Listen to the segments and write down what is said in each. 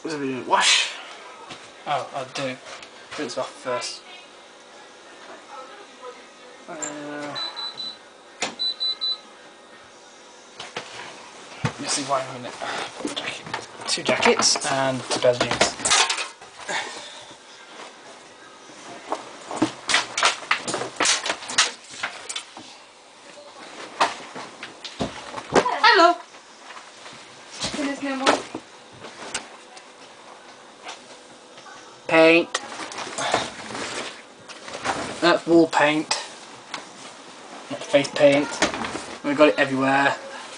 What's we doing? Wash. Oh, I'll do rinse off first. Let's see why I'm in it. Two jackets and 2 pairs of jeans. Hello. There's no more. Paint. That's wall paint. Not face paint. We've got it everywhere.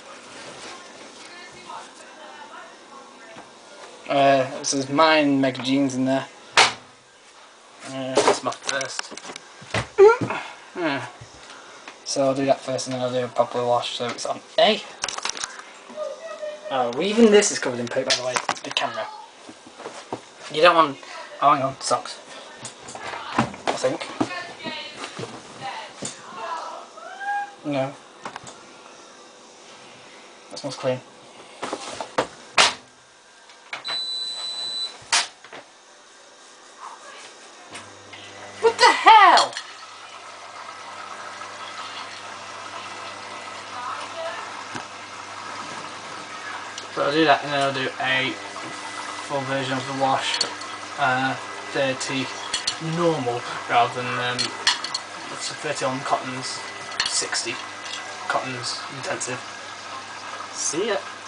So there's mine Mega Jeans in there. That's my first. So I'll do that first and then I'll do a proper wash so it's on A. Oh, even this is covered in paint, by the way, the camera. You don't want... Oh, hang on, socks. I think. No. That smells clean. What the hell? So I'll do that and then I'll do a full version of the wash, 30 normal rather than 30 on cottons, 60 cottons intensive. See ya.